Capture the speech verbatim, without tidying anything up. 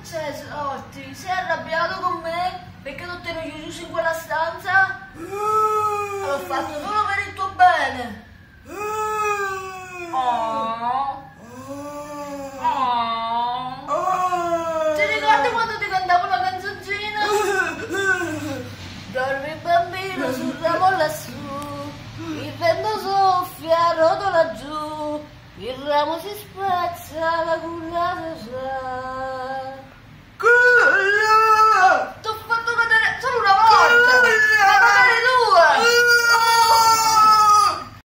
successo, Orti? Sei arrabbiato con me? Perché non te ne ho chiuso in quella stanza? L'ho fatto solo per il tuo bene. Oh. Oh. Ti ricordi quando ti cantavo la canzoncina? Dormi bambino sul ramo lassù, il vento soffia, rotola giù, il ramo si spezza, la culla